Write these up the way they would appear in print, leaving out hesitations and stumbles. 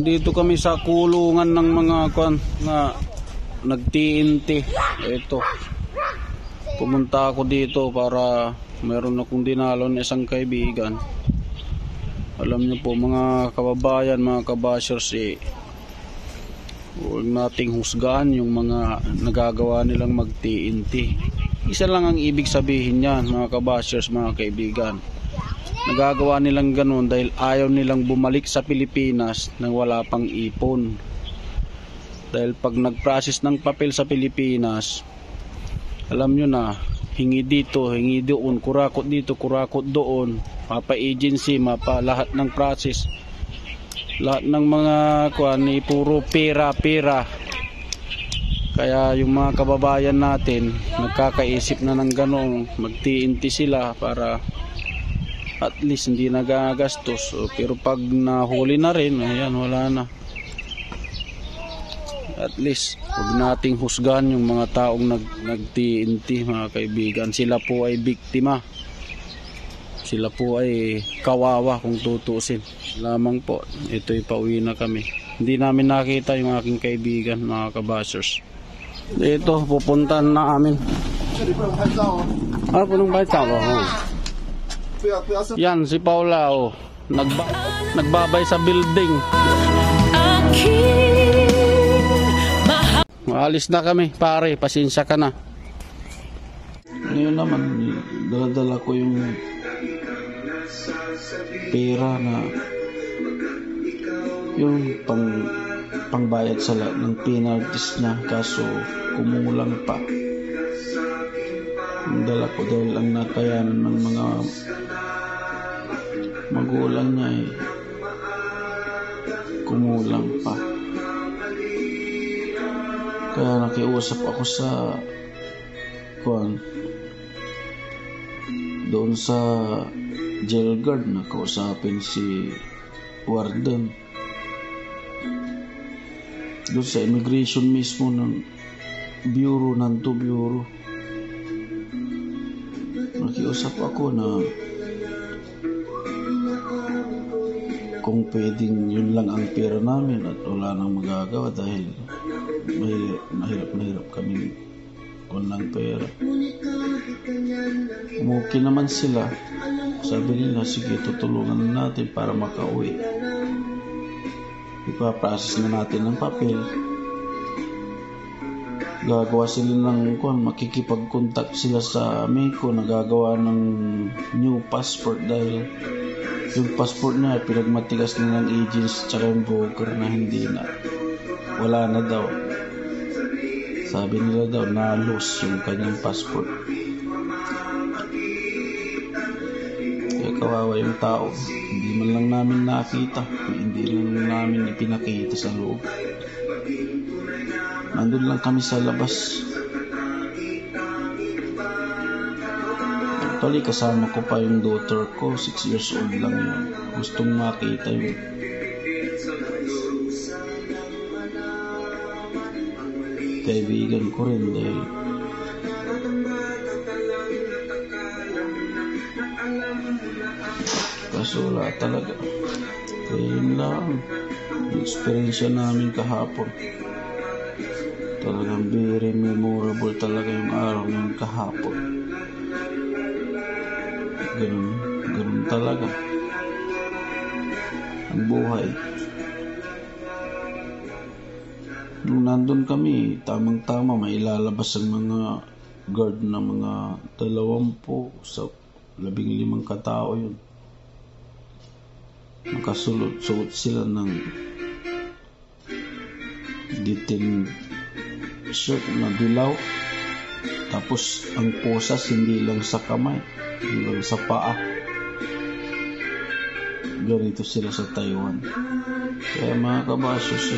Nandito kami sa kulungan ng mga na nag-TNT. Ito. Pumunta ako dito para meron akong dinalo na isang kaibigan. Alam niyo po mga kababayan, mga kabashers, huwag nating husgahan yung mga nagagawa nilang mag-TNT. Isa lang ang ibig sabihin niyan, mga kabashers, mga kaibigan. Nagagawa nilang ganun dahil ayaw nilang bumalik sa Pilipinas nang wala pang ipon. Dahil pag nag-process ng papel sa Pilipinas, alam nyo na, hingi dito, hingi doon, kurakot dito, kurakot doon, mapa-agency, mapa lahat ng process. Lahat ng mga puro pera. Kaya yung mga kababayan natin, nagkakaisip na ng gano'n, mag-TNT sila para at least hindi nagagastos. Pero pag nahuli na rin, ayan, wala na. At least huwag nating husgahan yung mga taong nag-TNT, mga kaibigan. Sila po ay biktima. Sila po ay kawawa kung tutusin. Lamang po, ito'y pauwi na kami. Hindi namin nakita yung aking kaibigan, mga kabashers. Dito, pupuntahan na amin. Punong bait tao. Yan, si Paula, nagbabay sa building. Maalis na kami, pare, pasensya ka na. Ngayon naman, dala-dala ko yung pera na yung pangbayad sa lahat ng penalties niya, kaso kumulang pa. Ang dala ko dahil ang nakayanan ng mga magulang niya kumulang pa. Kaya nakiusap ako sa doon sa jail guard na kausapin si warden doon sa immigration mismo ng bureau, bureau. Nakiusap ako na kung pwedeng yun lang ang pera namin at wala nang magagawa dahil mahirap kami walang pera. Umuki naman sila. Sabi nila, sige, tutulungan natin para makauwi. Ipaprocess na natin ng papel. Gagawa sila ng makikipag-contact sila sa Mexico, nagagawa ng new passport dahil yung passport na pinagmatigas na ng agents tsaka yung broker na hindi na. Wala na daw. Sabi nila daw na-lose yung kanyang passport. Kaya kawawa yung tao. Hindi man lang namin nakita. Hindi lang namin ipinakita sa loob. Nandun lang kami sa labas. Actually, kasama ko pa yung daughter ko. 6 years old lang yun. Gustong makita yun. Kaibigan ko rin dahil kaso wala talaga. Kaya yun lang yung experience namin kahapon. Talagang very memorable talaga yung araw ng kahapon. Ganun talaga ang buhay. Nung nandun kami, tamang-tama may ilalabas ang mga guard na mga 20 sa 15 katao yun. Nakasulot-suot sila ng detained shirt na dilaw. Tapos ang posas hindi lang sa kamay, hindi lang sa paa. Ganito sila sa Taiwan. Kaya mga kabashers,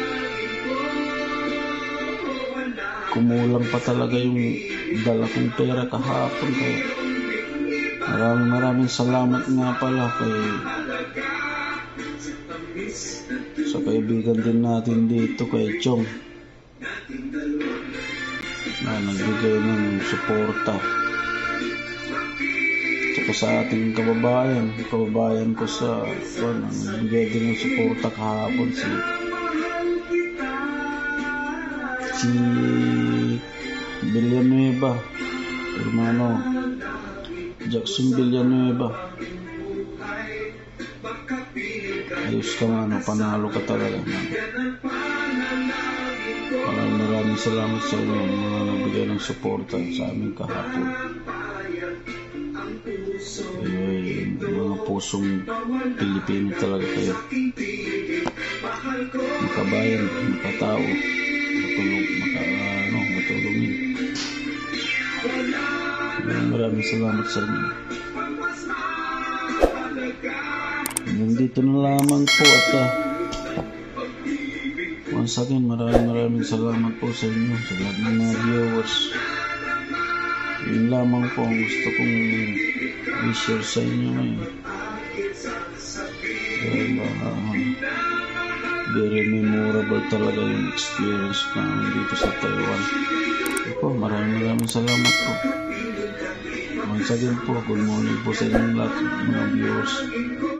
kumulang pa talaga yung dala kong pera kahapon. Kaya maraming salamat nga pala sa kaibigan din natin dito, kay Chong, na nagbigay ng suporta. ko sa ating kababayan ko sa nagbigay din ng suporta kahapon si Villanueva, hermano Jackson Villanueva. Ayos ka panalo ka talaga. Maraming salamat sa inyo mga nagbigay ng suporta sa amin kahapon. Mga pusong Pilipino talaga kayo, makabayan, makatao, matulungin. Maraming salamat sa inyo. Nandito na lamang po at once again maraming salamat po sa inyo, sa lahat ng mga viewers. Yun lamang po ang gusto kong i-share sa inyo ngayon. Dahil very memorable talaga yung experience namin dito sa Taiwan. Ako, maraming salamat po. Once again po, good morning po sa inyong lahat mga viewers.